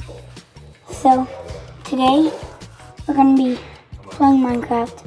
So, today we're going to be playing Minecraft.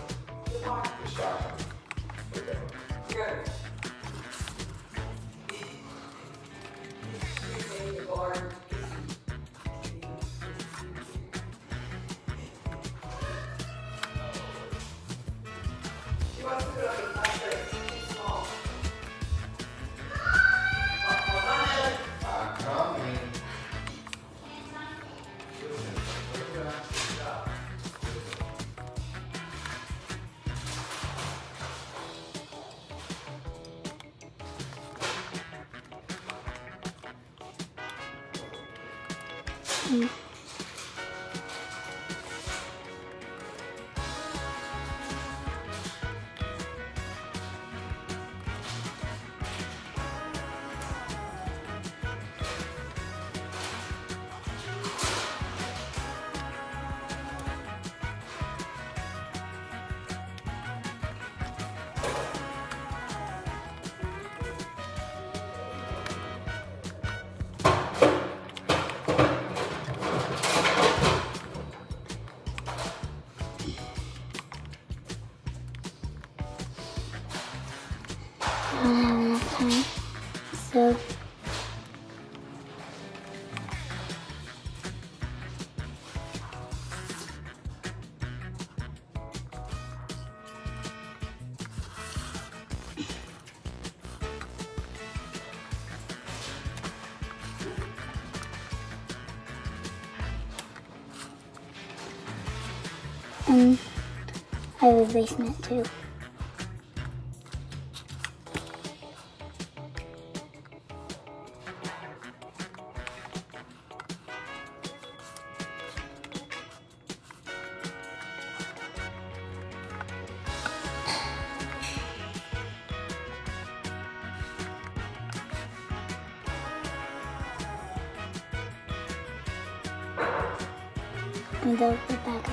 I don't have enough time, so I have a basement too. And go back up.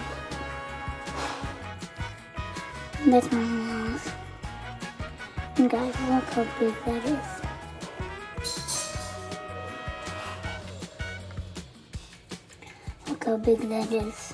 That's my house. And guys, look how big that is. Look how big that is.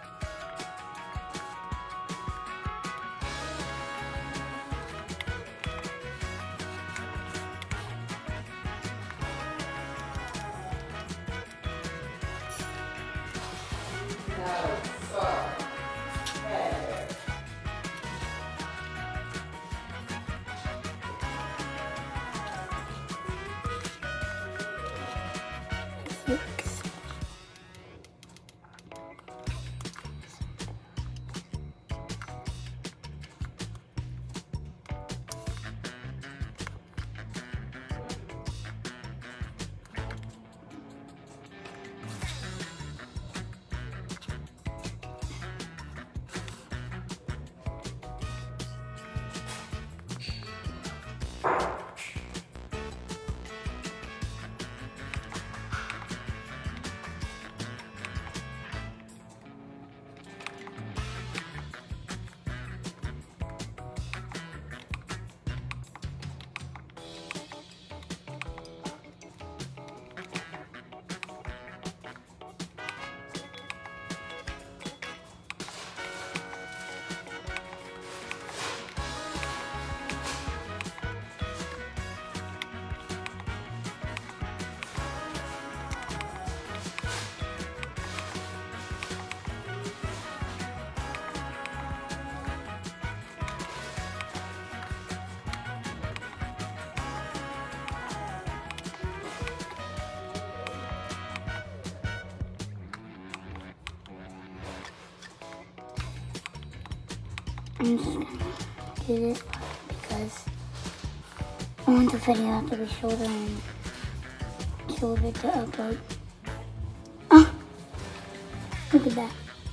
I'm just gonna do this part because I want the video to be shorter and shorter to upload. Oh, look at that.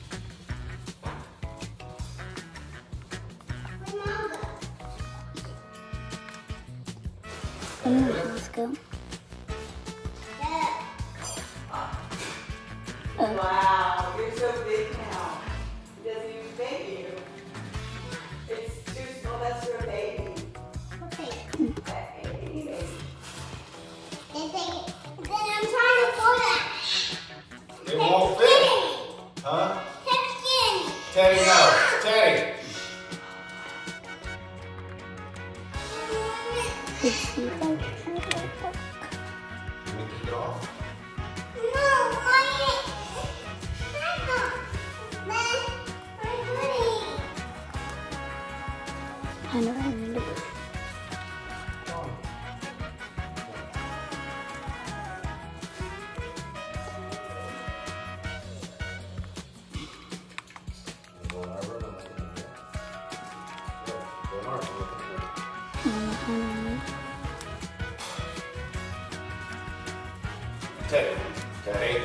Let's go. Wow, you're so big now. It doesn't even fit you. It's too small, that's for a baby. Okay. Baby. Then I'm trying to pull that. Okay.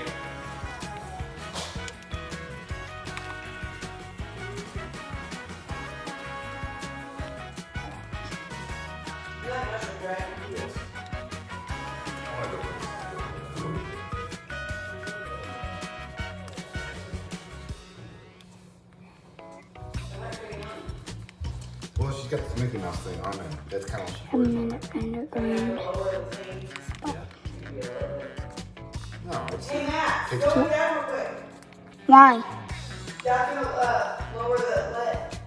You like mushroom, right? Yes. I want to go. Well, she's got the Mickey Mouse thing on there. That's kind of what she's I'm worried in about. the underground. No, it's Hey, Max, Take go two. down real quick. Why? That's gonna lower the lid.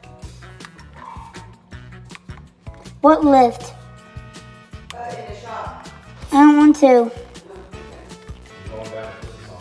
What lift? In the shop. I don't want to. Going down and put this on.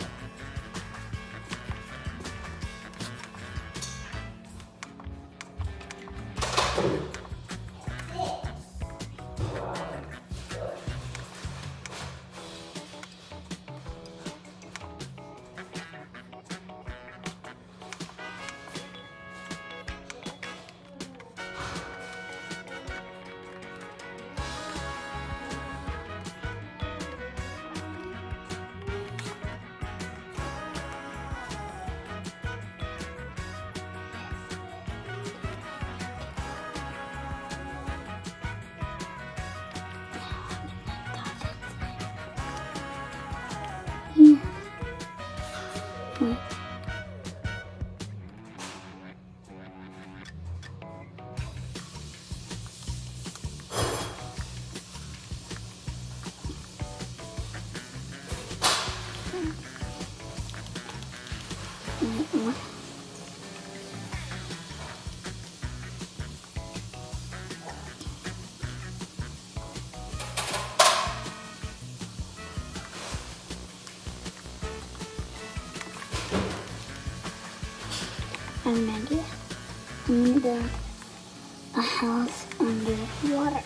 I have an idea. I'm gonna build a house under water.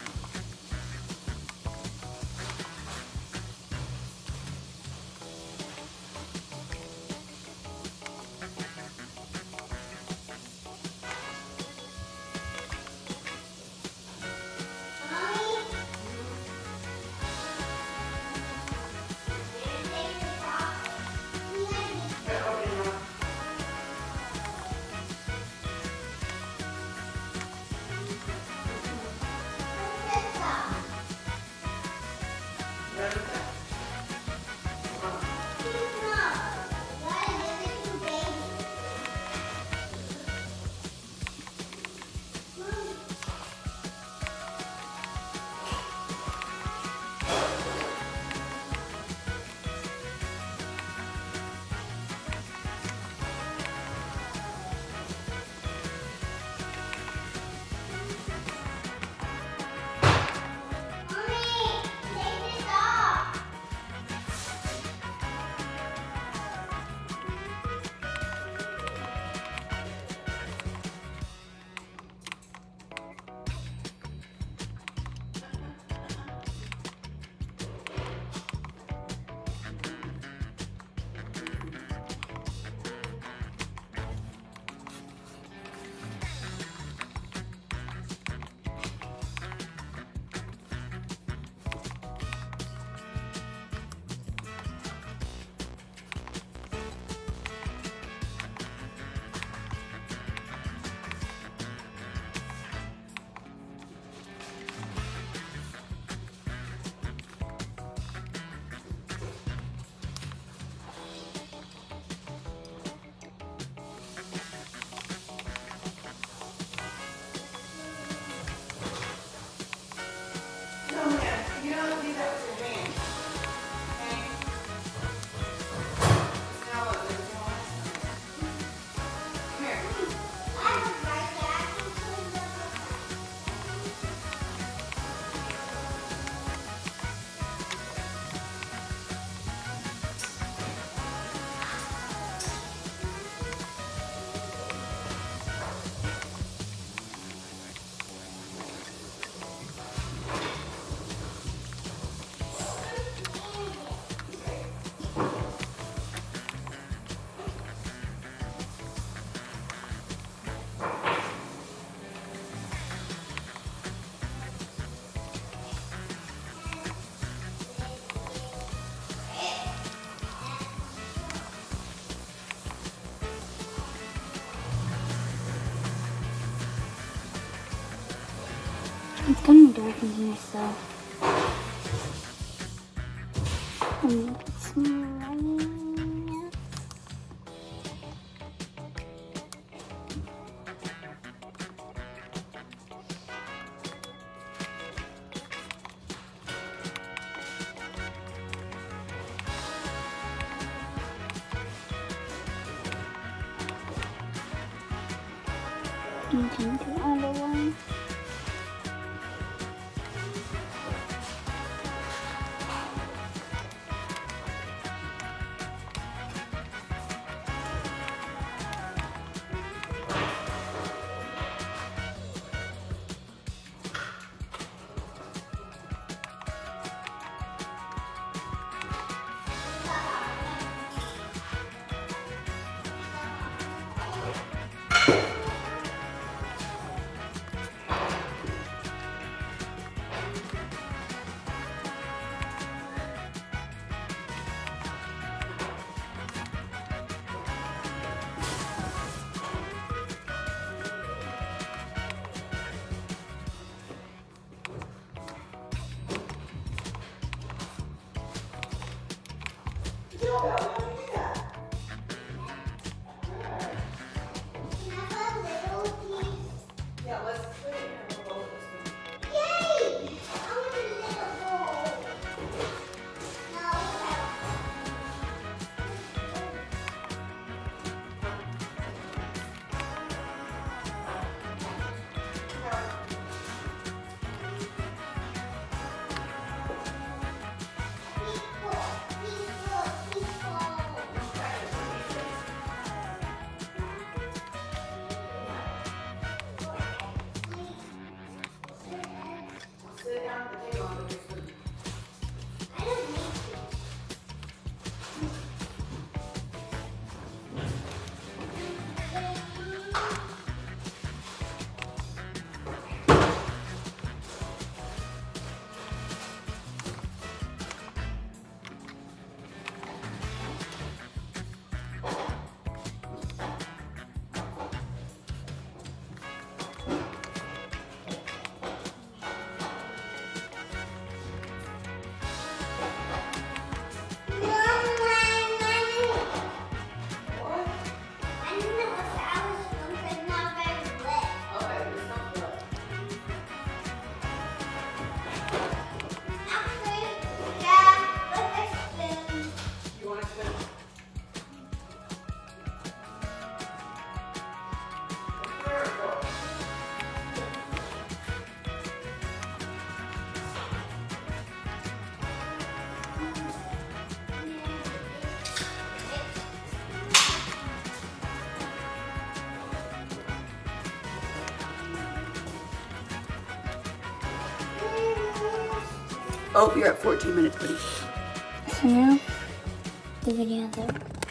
It's getting dark in here, so I'm gonna get some lights. You can do the other one. Oh, you're at 14 minutes, buddy. So now, the video's over.